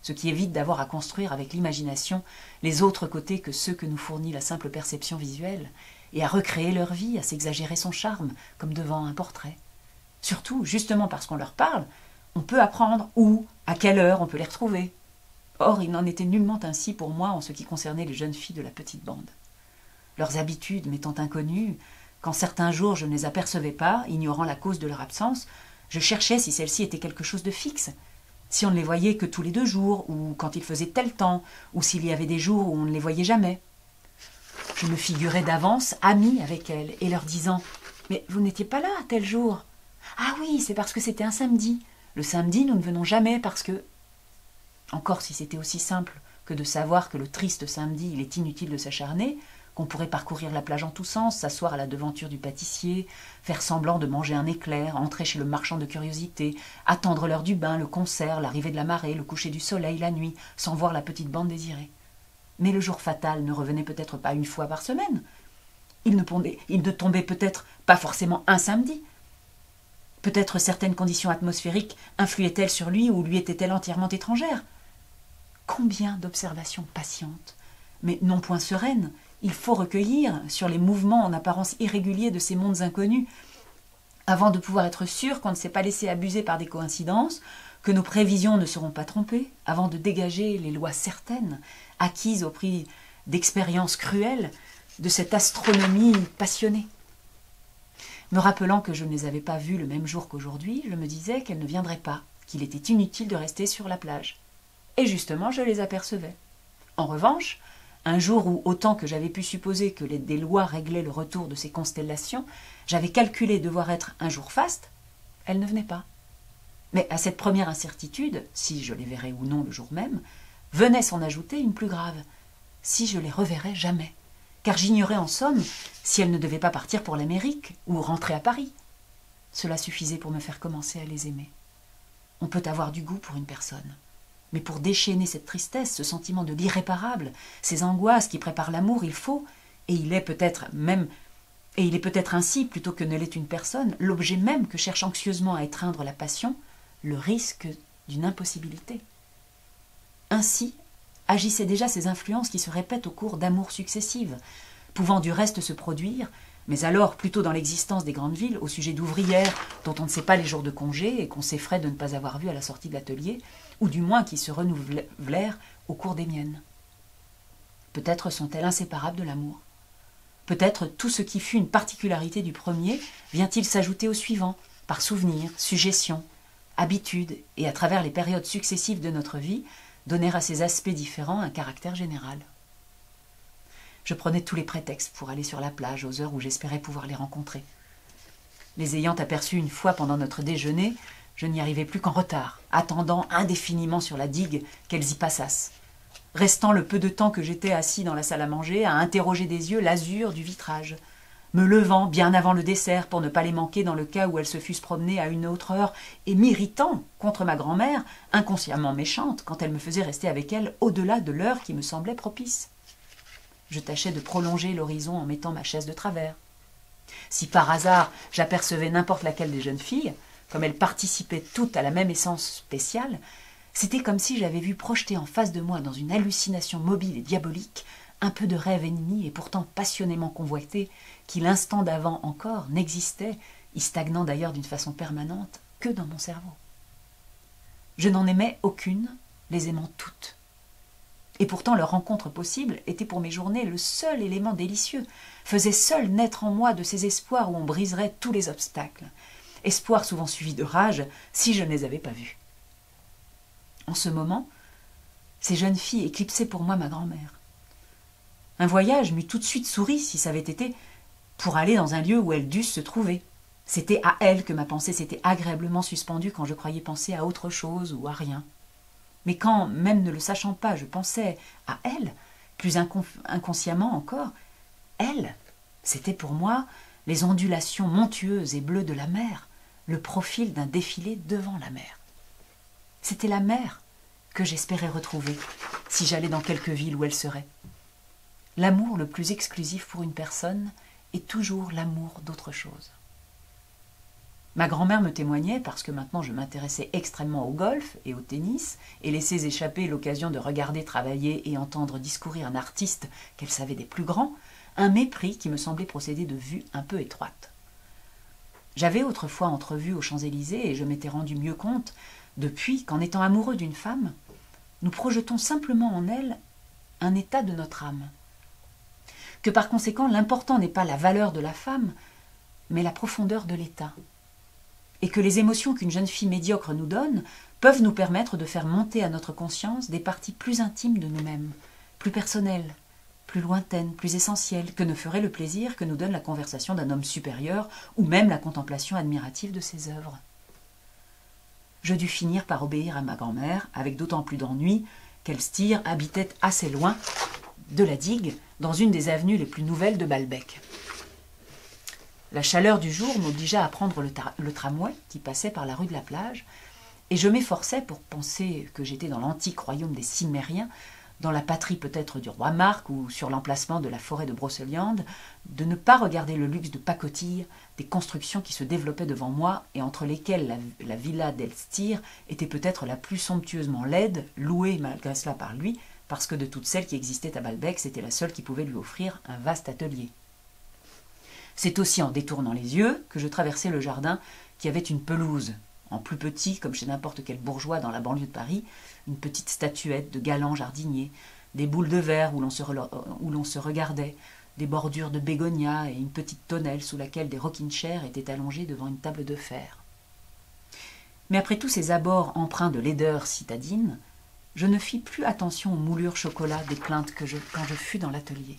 ce qui évite d'avoir à construire avec l'imagination les autres côtés que ceux que nous fournit la simple perception visuelle, et à recréer leur vie, à s'exagérer son charme, comme devant un portrait. Surtout, justement parce qu'on leur parle, on peut apprendre où, à quelle heure on peut les retrouver. Or, il n'en était nullement ainsi pour moi en ce qui concernait les jeunes filles de la petite bande. Leurs habitudes m'étant inconnues, quand certains jours je ne les apercevais pas, ignorant la cause de leur absence, je cherchais si celle-ci était quelque chose de fixe, si on ne les voyait que tous les deux jours, ou quand il faisait tel temps, ou s'il y avait des jours où on ne les voyait jamais. Je me figurais d'avance amie avec elles, et leur disant « Mais vous n'étiez pas là tel jour ?»« Ah oui, c'est parce que c'était un samedi. Le samedi, nous ne venons jamais parce que... » Encore si c'était aussi simple que de savoir que le triste samedi, il est inutile de s'acharner, qu'on pourrait parcourir la plage en tous sens, s'asseoir à la devanture du pâtissier, faire semblant de manger un éclair, entrer chez le marchand de curiosités, attendre l'heure du bain, le concert, l'arrivée de la marée, le coucher du soleil, la nuit, sans voir la petite bande désirée. Mais le jour fatal ne revenait peut-être pas une fois par semaine. Il ne, pondait, il ne tombait peut-être pas forcément un samedi. Peut-être certaines conditions atmosphériques influaient-elles sur lui ou lui étaient-elles entièrement étrangères. Combien d'observations patientes, mais non point sereines, il faut recueillir sur les mouvements en apparence irréguliers de ces mondes inconnus, avant de pouvoir être sûr qu'on ne s'est pas laissé abuser par des coïncidences, que nos prévisions ne seront pas trompées, avant de dégager les lois certaines, acquises au prix d'expériences cruelles, de cette astronomie passionnée. Me rappelant que je ne les avais pas vues le même jour qu'aujourd'hui, je me disais qu'elles ne viendraient pas, qu'il était inutile de rester sur la plage. Et justement, je les apercevais. En revanche, un jour où, autant que j'avais pu supposer que les, des lois réglaient le retour de ces constellations, j'avais calculé devoir être un jour faste, elles ne venaient pas. Mais à cette première incertitude, si je les verrais ou non le jour même, venait s'en ajouter une plus grave, si je les reverrais jamais, car j'ignorais en somme si elles ne devaient pas partir pour l'Amérique ou rentrer à Paris. Cela suffisait pour me faire commencer à les aimer. On peut avoir du goût pour une personne, mais pour déchaîner cette tristesse, ce sentiment de l'irréparable, ces angoisses qui préparent l'amour, il faut, et il est peut-être même, et il est peut-être ainsi, plutôt que ne l'est une personne, l'objet même que cherche anxieusement à étreindre la passion, le risque d'une impossibilité. Ainsi agissaient déjà ces influences qui se répètent au cours d'amours successives, pouvant du reste se produire, mais alors plutôt dans l'existence des grandes villes, au sujet d'ouvrières dont on ne sait pas les jours de congé et qu'on s'effraie de ne pas avoir vues à la sortie de l'atelier, ou du moins qui se renouvelèrent au cours des miennes. Peut-être sont-elles inséparables de l'amour. Peut-être tout ce qui fut une particularité du premier vient-il s'ajouter au suivant, par souvenir, suggestion, habitude, et à travers les périodes successives de notre vie, donner à ces aspects différents un caractère général. Je prenais tous les prétextes pour aller sur la plage aux heures où j'espérais pouvoir les rencontrer. Les ayant aperçus une fois pendant notre déjeuner, je n'y arrivais plus qu'en retard, attendant indéfiniment sur la digue qu'elles y passassent, restant le peu de temps que j'étais assis dans la salle à manger à interroger des yeux l'azur du vitrage, me levant bien avant le dessert pour ne pas les manquer dans le cas où elles se fussent promenées à une autre heure, et m'irritant contre ma grand-mère, inconsciemment méchante, quand elle me faisait rester avec elle au-delà de l'heure qui me semblait propice. Je tâchais de prolonger l'horizon en mettant ma chaise de travers. Si par hasard j'apercevais n'importe laquelle des jeunes filles, comme elles participaient toutes à la même essence spéciale, c'était comme si j'avais vu projeter en face de moi dans une hallucination mobile et diabolique un peu de rêve ennemi et pourtant passionnément convoité, qui l'instant d'avant encore n'existait, y stagnant d'ailleurs d'une façon permanente, que dans mon cerveau. Je n'en aimais aucune, les aimant toutes. Et pourtant leur rencontre possible était pour mes journées le seul élément délicieux, faisait seul naître en moi de ces espoirs où on briserait tous les obstacles, espoirs souvent suivis de rage si je ne les avais pas vus. En ce moment, ces jeunes filles éclipsaient pour moi ma grand-mère. Un voyage m'eût tout de suite souri si ça avait été pour aller dans un lieu où elles dussent se trouver. C'était à elles que ma pensée s'était agréablement suspendue quand je croyais penser à autre chose ou à rien. Mais quand, même ne le sachant pas, je pensais à elles, plus incon- inconsciemment encore, elles, c'était pour moi les ondulations montueuses et bleues de la mer, le profil d'un défilé devant la mer. C'était la mer que j'espérais retrouver si j'allais dans quelque ville où elle serait. L'amour le plus exclusif pour une personne est toujours l'amour d'autre chose. Ma grand-mère me témoignait, parce que maintenant je m'intéressais extrêmement au golf et au tennis, et laissais échapper l'occasion de regarder travailler et entendre discourir un artiste qu'elle savait des plus grands, un mépris qui me semblait procéder de vues un peu étroites. J'avais autrefois entrevu aux Champs-Élysées et je m'étais rendu mieux compte, depuis, qu'en étant amoureux d'une femme, nous projetons simplement en elle un état de notre âme. Que par conséquent, l'important n'est pas la valeur de la femme, mais la profondeur de l'état. Et que les émotions qu'une jeune fille médiocre nous donne peuvent nous permettre de faire monter à notre conscience des parties plus intimes de nous-mêmes, plus personnelles, plus lointaines, plus essentielles, que ne ferait le plaisir que nous donne la conversation d'un homme supérieur ou même la contemplation admirative de ses œuvres. Je dus finir par obéir à ma grand-mère, avec d'autant plus d'ennui qu'Elstir habitait assez loin de la digue, dans une des avenues les plus nouvelles de Balbec. La chaleur du jour m'obligea à prendre le, le tramway qui passait par la rue de la Plage, et je m'efforçais, pour penser que j'étais dans l'antique royaume des Cimmériens, dans la patrie peut-être du roi Marc ou sur l'emplacement de la forêt de Brocéliande, de ne pas regarder le luxe de pacotille des constructions qui se développaient devant moi et entre lesquelles la, la villa d'Elstir était peut-être la plus somptueusement laide, louée malgré cela par lui, parce que de toutes celles qui existaient à Balbec, c'était la seule qui pouvait lui offrir un vaste atelier. C'est aussi en détournant les yeux que je traversai le jardin qui avait une pelouse, en plus petit, comme chez n'importe quel bourgeois dans la banlieue de Paris, une petite statuette de galant jardinier, des boules de verre où l'on se, où l'on se regardait, des bordures de bégonias et une petite tonnelle sous laquelle des rocking chairs étaient allongés devant une table de fer. Mais après tous ces abords empreints de laideur citadine, je ne fis plus attention aux moulures chocolat des plaintes que je, quand je fus dans l'atelier.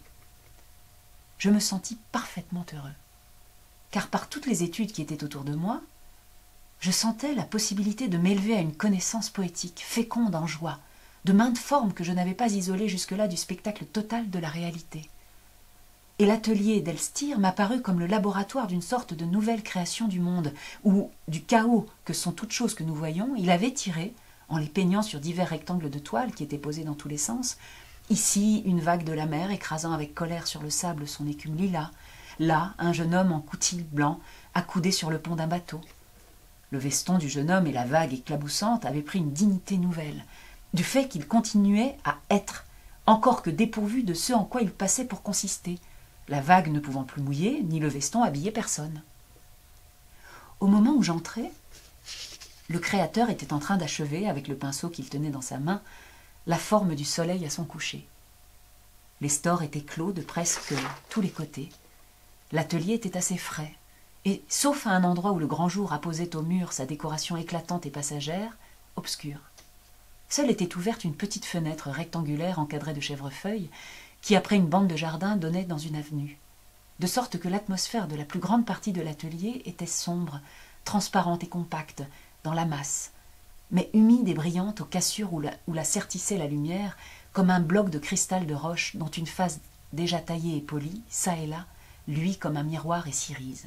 Je me sentis parfaitement heureux, car par toutes les études qui étaient autour de moi, je sentais la possibilité de m'élever à une connaissance poétique, féconde en joie, de maintes formes que je n'avais pas isolées jusque-là du spectacle total de la réalité. Et l'atelier d'Elstir m'apparut comme le laboratoire d'une sorte de nouvelle création du monde, où, du chaos que sont toutes choses que nous voyons, il avait tiré, en les peignant sur divers rectangles de toile qui étaient posés dans tous les sens, ici une vague de la mer écrasant avec colère sur le sable son écume lilas, là un jeune homme en coutil blanc accoudé sur le pont d'un bateau. Le veston du jeune homme et la vague éclaboussante avaient pris une dignité nouvelle, du fait qu'il continuait à être, encore que dépourvu de ce en quoi il passait pour consister, la vague ne pouvant plus mouiller, ni le veston habiller personne. Au moment où j'entrais, le créateur était en train d'achever, avec le pinceau qu'il tenait dans sa main, la forme du soleil à son coucher. Les stores étaient clos de presque tous les côtés. L'atelier était assez frais, et, sauf à un endroit où le grand jour apposait au mur sa décoration éclatante et passagère, obscur. Seule était ouverte une petite fenêtre rectangulaire encadrée de chèvrefeuilles, qui, après une bande de jardin, donnait dans une avenue, de sorte que l'atmosphère de la plus grande partie de l'atelier était sombre, transparente et compacte, dans la masse, mais humide et brillante aux cassures où la, où la sertissait la lumière, comme un bloc de cristal de roche dont une face déjà taillée et polie, çà et là, luit comme un miroir et s'irise.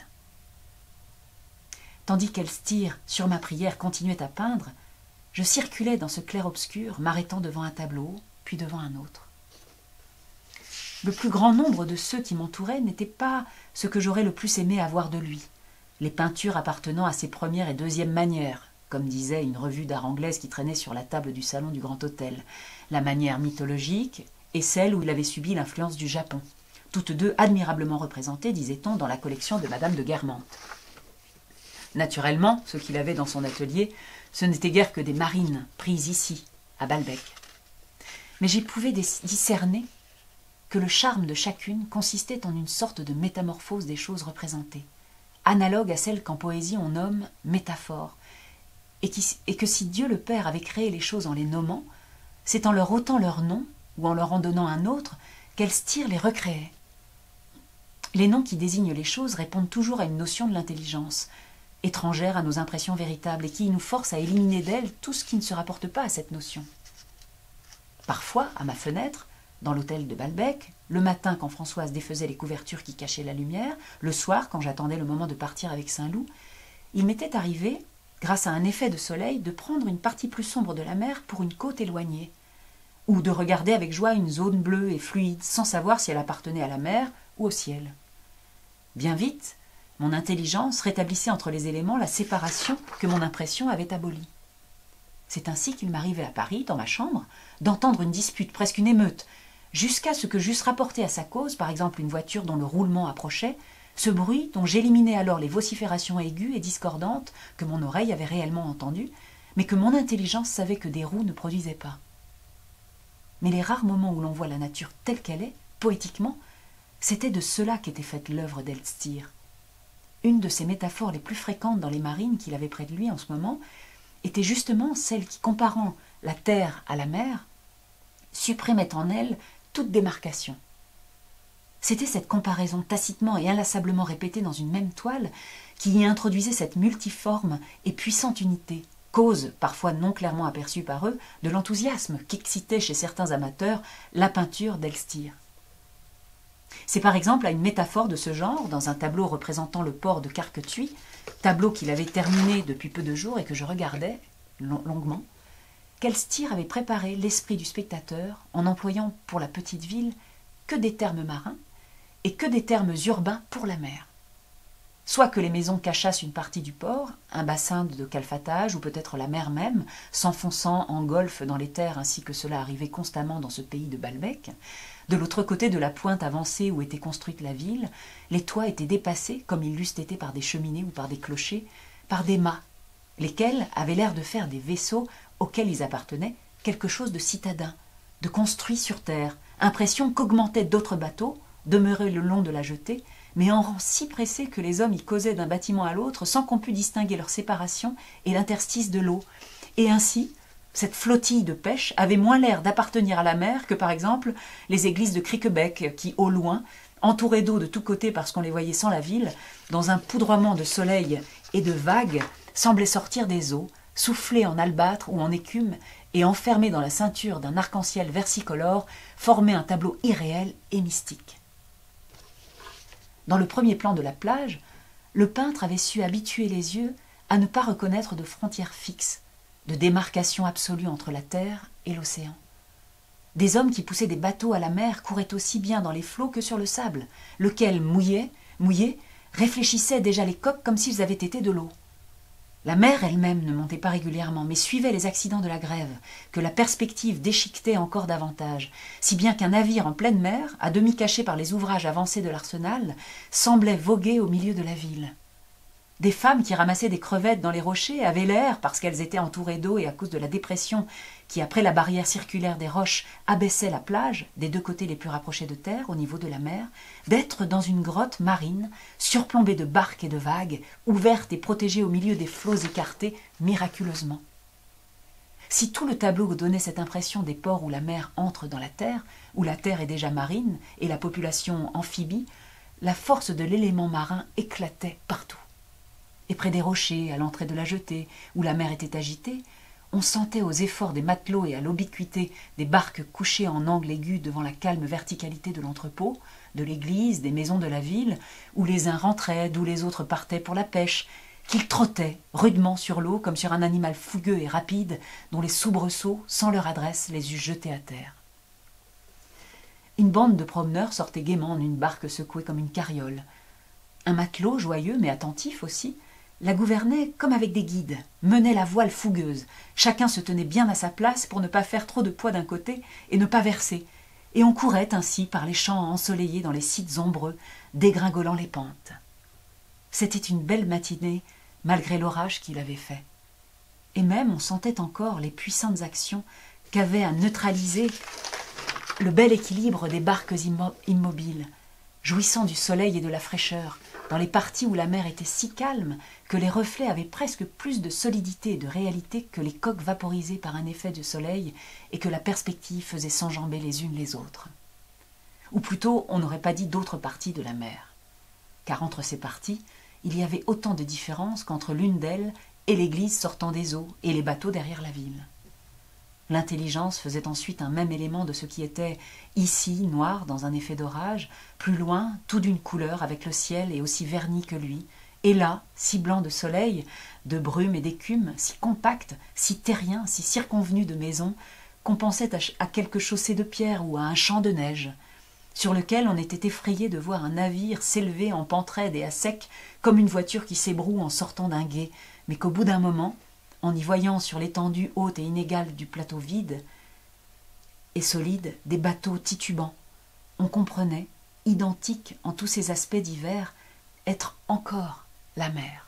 Tandis qu'Elstir, sur ma prière, continuait à peindre, je circulais dans ce clair-obscur, m'arrêtant devant un tableau, puis devant un autre. Le plus grand nombre de ceux qui m'entouraient n'étaient pas ce que j'aurais le plus aimé avoir de lui, les peintures appartenant à ses premières et deuxièmes manières, comme disait une revue d'art anglaise qui traînait sur la table du salon du Grand Hôtel, la manière mythologique et celle où il avait subi l'influence du Japon, toutes deux admirablement représentées, disait-on, dans la collection de Madame de Guermantes. Naturellement, ce qu'il avait dans son atelier, ce n'était guère que des marines prises ici, à Balbec. Mais j'y pouvais discerner que le charme de chacune consistait en une sorte de métamorphose des choses représentées, analogue à celle qu'en poésie on nomme métaphore, et, qui, et que si Dieu le Père avait créé les choses en les nommant, c'est en leur ôtant leur nom, ou en leur en donnant un autre, qu'Elstir les recréait. Les noms qui désignent les choses répondent toujours à une notion de l'intelligence, étrangère à nos impressions véritables, et qui nous force à éliminer d'elles tout ce qui ne se rapporte pas à cette notion. Parfois, à ma fenêtre, dans l'hôtel de Balbec, le matin quand Françoise défaisait les couvertures qui cachaient la lumière, le soir quand j'attendais le moment de partir avec Saint-Loup, il m'était arrivé, grâce à un effet de soleil, de prendre une partie plus sombre de la mer pour une côte éloignée, ou de regarder avec joie une zone bleue et fluide, sans savoir si elle appartenait à la mer ou au ciel. Bien vite, Mon intelligence rétablissait entre les éléments la séparation que mon impression avait abolie. C'est ainsi qu'il m'arrivait à Paris, dans ma chambre, d'entendre une dispute, presque une émeute, jusqu'à ce que j'eusse rapporté à sa cause, par exemple une voiture dont le roulement approchait, ce bruit dont j'éliminais alors les vociférations aiguës et discordantes que mon oreille avait réellement entendues, mais que mon intelligence savait que des roues ne produisaient pas. Mais les rares moments où l'on voit la nature telle qu'elle est, poétiquement, c'était de cela qu'était faite l'œuvre d'Elstir. Une de ses métaphores les plus fréquentes dans les marines qu'il avait près de lui en ce moment était justement celle qui, comparant la terre à la mer, supprimait en elle toute démarcation. C'était cette comparaison tacitement et inlassablement répétée dans une même toile qui y introduisait cette multiforme et puissante unité, cause, parfois non clairement aperçue par eux, de l'enthousiasme qu'excitait chez certains amateurs la peinture d'Elstir. C'est par exemple à une métaphore de ce genre, dans un tableau représentant le port de Carquetuit, tableau qu'il avait terminé depuis peu de jours et que je regardais longuement, qu'Elstir avait préparé l'esprit du spectateur en n'employant pour la petite ville que des termes marins et que des termes urbains pour la mer. Soit que les maisons cachassent une partie du port, un bassin de calfatage ou peut-être la mer même, s'enfonçant en golfe dans les terres ainsi que cela arrivait constamment dans ce pays de Balbec. De l'autre côté de la pointe avancée où était construite la ville, les toits étaient dépassés, comme ils l'eussent été par des cheminées ou par des clochers, par des mâts, lesquels avaient l'air de faire des vaisseaux auxquels ils appartenaient quelque chose de citadin, de construit sur terre, impression qu'augmentaient d'autres bateaux, demeurés le long de la jetée, mais en rang si pressé que les hommes y causaient d'un bâtiment à l'autre sans qu'on pût distinguer leur séparation et l'interstice de l'eau. Et ainsi, cette flottille de pêche avait moins l'air d'appartenir à la mer que, par exemple, les églises de Criquebec qui, au loin, entourées d'eau de tous côtés parce qu'on les voyait sans la ville, dans un poudroiement de soleil et de vagues, semblaient sortir des eaux, soufflées en albâtre ou en écume, et enfermées dans la ceinture d'un arc-en-ciel versicolore, formaient un tableau irréel et mystique. Dans le premier plan de la plage, le peintre avait su habituer les yeux à ne pas reconnaître de frontières fixes, de démarcation absolue entre la terre et l'océan. Des hommes qui poussaient des bateaux à la mer couraient aussi bien dans les flots que sur le sable, lequel, mouillé, mouillé, réfléchissait déjà les coques comme s'ils avaient été de l'eau. La mer elle-même ne montait pas régulièrement, mais suivait les accidents de la grève, que la perspective déchiquetait encore davantage, si bien qu'un navire en pleine mer, à demi caché par les ouvrages avancés de l'arsenal, semblait voguer au milieu de la ville. Des femmes qui ramassaient des crevettes dans les rochers avaient l'air, parce qu'elles étaient entourées d'eau et à cause de la dépression qui, après la barrière circulaire des roches, abaissait la plage, des deux côtés les plus rapprochés de terre, au niveau de la mer, d'être dans une grotte marine, surplombée de barques et de vagues, ouverte et protégée au milieu des flots écartés, miraculeusement. Si tout le tableau donnait cette impression des ports où la mer entre dans la terre, où la terre est déjà marine et la population amphibie, la force de l'élément marin éclatait partout. Et près des rochers, à l'entrée de la jetée, où la mer était agitée, on sentait aux efforts des matelots et à l'ubiquité des barques couchées en angle aigu devant la calme verticalité de l'entrepôt, de l'église, des maisons de la ville, où les uns rentraient, d'où les autres partaient pour la pêche, qu'ils trottaient rudement sur l'eau comme sur un animal fougueux et rapide dont les soubresauts, sans leur adresse, les eussent jetés à terre. Une bande de promeneurs sortait gaiement en une barque secouée comme une carriole. Un matelot, joyeux mais attentif aussi, la gouvernait comme avec des guides, menait la voile fougueuse. Chacun se tenait bien à sa place pour ne pas faire trop de poids d'un côté et ne pas verser, et on courait ainsi par les champs ensoleillés dans les sites ombreux, dégringolant les pentes. C'était une belle matinée, malgré l'orage qu'il avait fait. Et même on sentait encore les puissantes actions qu'avait à neutraliser le bel équilibre des barques immo- immobiles, jouissant du soleil et de la fraîcheur, dans les parties où la mer était si calme que les reflets avaient presque plus de solidité et de réalité que les coques vaporisées par un effet de soleil et que la perspective faisait s'enjamber les unes les autres. Ou plutôt, on n'aurait pas dit d'autres parties de la mer, car entre ces parties, il y avait autant de différences qu'entre l'une d'elles et l'église sortant des eaux et les bateaux derrière la ville. L'intelligence faisait ensuite un même élément de ce qui était ici noir dans un effet d'orage, plus loin tout d'une couleur avec le ciel et aussi verni que lui, et là, si blanc de soleil, de brume et d'écume, si compact, si terrien, si circonvenu de maisons, qu'on pensait à quelque chaussée de pierre ou à un champ de neige. sur lequel on était effrayé de voir un navire s'élever en pente raide et à sec, comme une voiture qui s'ébroue en sortant d'un gué, mais qu'au bout d'un moment, en y voyant sur l'étendue haute et inégale du plateau vide et solide des bateaux titubants, on comprenait, identiques en tous ses aspects divers, être encore la mer.